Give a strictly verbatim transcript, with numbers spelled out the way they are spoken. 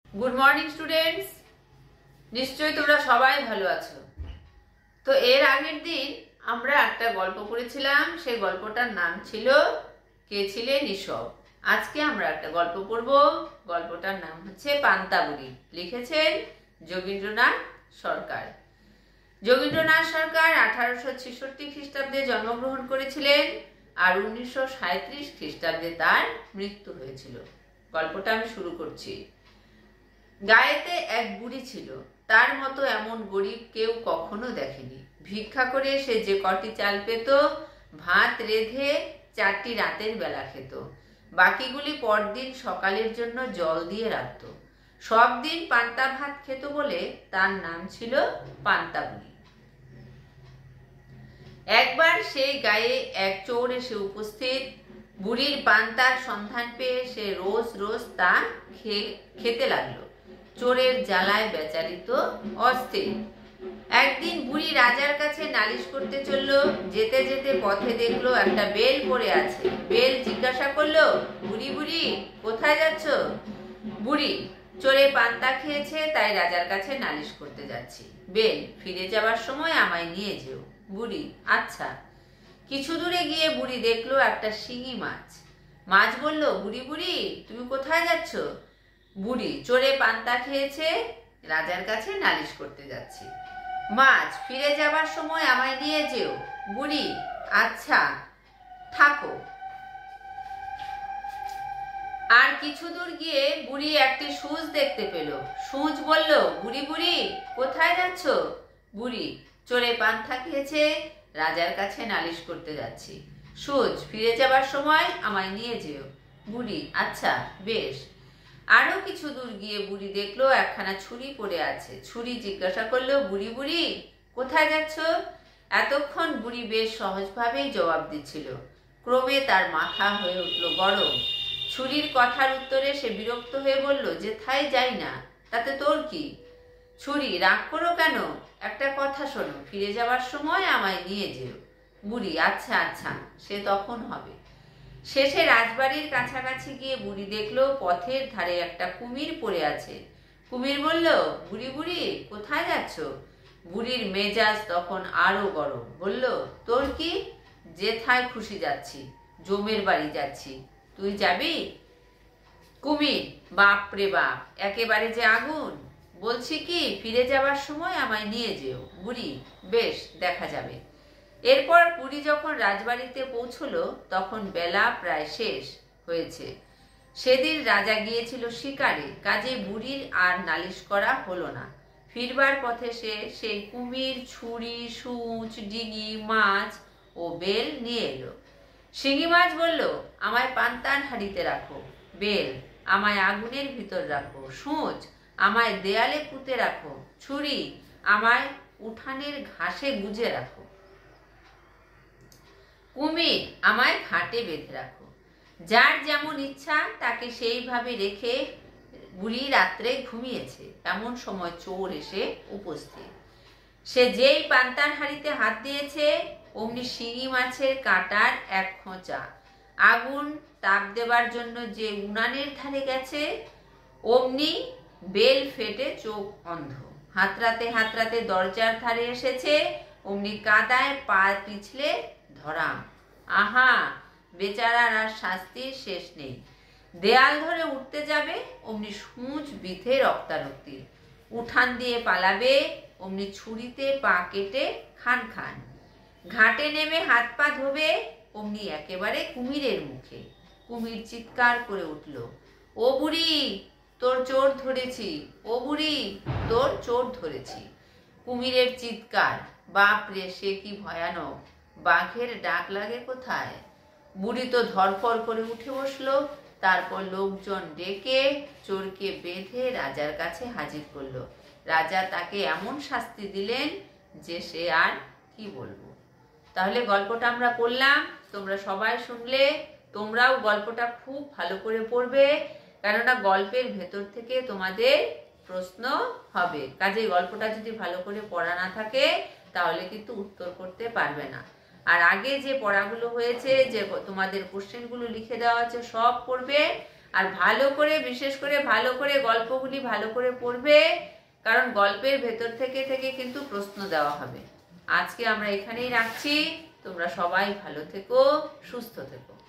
Good morning students, নিশ্চয়ই তোমরা সবাই ভালো আছো। তো এর আগের দিন আমরা একটা গল্প পড়েছিলাম, সেই গল্পটার নাম ছিল কে ছিলেন ঈশপ। আজকে আমরা একটা গল্প পড়ব, গল্পটার নাম হচ্ছে পান্তা বুড়ি। লিখেছেন যোগীন্দ্রনাথ সরকার। যোগীন্দ্রনাথ সরকার আঠারোশো ছেষট্টি খ্রিস্টাব্দে জন্মগ্রহণ করেছিলেন আর উনিশশো সাঁত্রিশ খ্রিস্টাব্দে তার মৃত্যু হয়েছিল। গল্পটা আমি শুরু করছি। গায়েতে এক বুড়ি ছিল, তার মতো এমন গরিব কেউ কখনো দেখেনি। ভিক্ষা করে সে যে কটি চাল পেত, ভাত রেঁধে চারটি রাতের বেলা খেত, বাকিগুলি পরদিন সকালের জন্য জল দিয়ে রাখত। সব দিন পান্তা ভাত খেত বলে তার নাম ছিল পান্তা বুড়ি। একবার সেই গায়ে এক চোর এসে উপস্থিত। বুড়ির পান্তার সন্ধান পেয়ে সে রোজ রোজ তা খেতে লাগলো। চোরের জ্বালায় বেচারি তো অস্থির। একদিন বুড়ি রাজার কাছে নালিশ করতে চলল। যেতে যেতে পথে দেখলো একটা বেল পড়ে আছে। বেল জিজ্ঞাসা করলো, বুড়ি বুড়ি কোথায় যাচ্ছ? বুড়ি, চোরে পান্তা খেয়েছে তাই রাজার কাছে নালিশ করতে যাচ্ছি। বেল, ফিরে যাবার সময় আমায় নিয়ে যেও। বুড়ি, আচ্ছা। কিছু দূরে গিয়ে বুড়ি দেখলো একটা শিঙি মাছ। মাছ বলল, বুড়ি বুড়ি তুমি কোথায় যাচ্ছ? বুড়ি, চোরে পান্তা খেয়েছে, রাজার কাছে নালিশ করতে যাচ্ছি। মাছ, ফিরে যাবার সময় আমায় নিয়ে যেও। বুড়ি, আচ্ছা থাকো। আর কিছু দূর গিয়ে বুড়ি একটি সূঁচ দেখতে পেল। সূঁচ বলল, বুড়ি বুড়ি কোথায় যাচ্ছ? বুড়ি, চোরে পান্তা খেয়েছে, রাজার কাছে নালিশ করতে যাচ্ছি। সূঁচ, ফিরে যাবার সময় আমায় নিয়ে যেও। বুড়ি, আচ্ছা বেশ। আরো কিছু দূর গিয়ে বুড়ি দেখলো একখানা ছুরি পড়ে আছে। ছুরি জিজ্ঞাসা করলো, বুড়ি বুড়ি কোথায় যাচ্ছ? এতক্ষণ বুড়ি বেশ সহজভাবেই জবাব দিচ্ছিল। ক্রমে তার মাথা হয়ে উঠল গরম। ছুরির কথার উত্তরে সে বিরক্ত হয়ে বলল, যেথায় যাই না তাতে তোর কি? ছুরি, রাগ করো কেন? একটা কথা শোনো, ফিরে যাবার সময় আমায় নিয়ে যেও। বুড়ি, আচ্ছা আচ্ছা, সে তখন হবে। শেষে রাজবাড়ির কাছাকাছি গিয়ে বুড়ি দেখলো পথের ধারে একটা কুমির পড়ে আছে। কুমির বলল, বুড়ি বুড়ি কোথায় যাচ্ছ? বুড়ির মেজাজ তখন আরো গরম। বলল, তোর কি? যেথায় খুশি যাচ্ছি, জমের বাড়ি যাচ্ছি, তুই যাবি? কুমির, বাপ রে বাপ, একেবারে যে আগুন। বলছি কি, ফিরে যাবার সময় আমায় নিয়ে যেও। বুড়ি, বেশ, দেখা যাবে। এরপর বুড়ি যখন রাজবাড়িতে পৌঁছলো তখন বেলা প্রায় শেষ হয়েছে। সেদিন রাজা গিয়েছিল শিকারে, কাজে বুড়ির আর নালিশ করা হলো না। ফিরবার পথে সে সেই কুমির, ছুরি, সূঁচ, ডিঙি, মাছ ও বেল নিয়ে এলো। শিঙি মাছ বলল, আমায় পান্তার হাঁড়িতে রাখো। বেল, আমায় আগুনের ভিতর রাখো। সূঁচ, আমায় দেয়ালে পুঁতে রাখো। ছুরি, আমায় উঠানের ঘাসে গুজে রাখো। কুমির, আমায় ঘাটে বেঁধে রাখো। যার যেমন ইচ্ছা তাকে সেইভাবে রেখে বুড়ি রাত্রে ঘুমিয়েছে। এমন সময় চোর এসে উপস্থিত। সে যেই পান্তার হাঁড়িতে হাত দিয়েছে অমনি শিঙি মাছের কাঁটার এক খোঁচা আগুন তাপ দেবার জন্য যে উনানের ধারে গেছে, অমনি বেল ফেটে চোখ অন্ধ। হাতড়াতে হাতড়াতে দরজার ধারে এসেছে, অমনি কাদায় পা পিছলে ধরাম। আহা, বেচারার আর শাস্তির শেষ নেই। দেয়াল ধরে উঠতে যাবে, অমনি সূঁচ বিধে রক্তারক্তি। উঠান দিয়ে পালাবে, অমনি ছুরিতে পা কেটে খান খান। ঘাটে নেমে হাত পা ধোবে, অমনি একেবারে কুমিরের মুখে। কুমির চিৎকার করে উঠল, ও বুড়ি তোর চোর ধরেছি, ও বুড়ি তোর চোর ধরেছি। কুমিরের চিৎকার, বাপ রে, সে কি ভয়ানক! বাঘের ডাক লাগে কোথায়! বুড়ি তো ধরফর করে উঠে বসলো। তারপর লোকজন ডেকে চোরকে বেঁধে রাজার কাছে হাজির করলো। রাজা তাকে এমন শাস্তি দিলেন যে সে আর কি বলবো। তাহলে গল্পটা আমরা পড়লাম, তোমরা সবাই শুনলে। তোমরাও গল্পটা খুব ভালো করে পড়বে, কেননা গল্পের ভেতর থেকে তোমাদের প্রশ্ন হবে। কাজে গল্পটা যদি ভালো করে পড়া না থাকে তাহলে কিন্তু উত্তর করতে পারবে না। আর আগে যে পড়াগুলো হয়েছে, যে তোমাদের কোশ্চেনগুলো লিখে দেওয়া আছে, সব পড়বে। আর ভালো করে, বিশেষ করে ভালো করে গল্পগুলি ভালো করে পড়বে, কারণ গল্পের ভেতর থেকে থেকে কিন্তু প্রশ্ন দেওয়া হবে। আজকে আমরা এখানেই রাখছি। তোমরা সবাই ভালো থেকো, সুস্থ থেকো।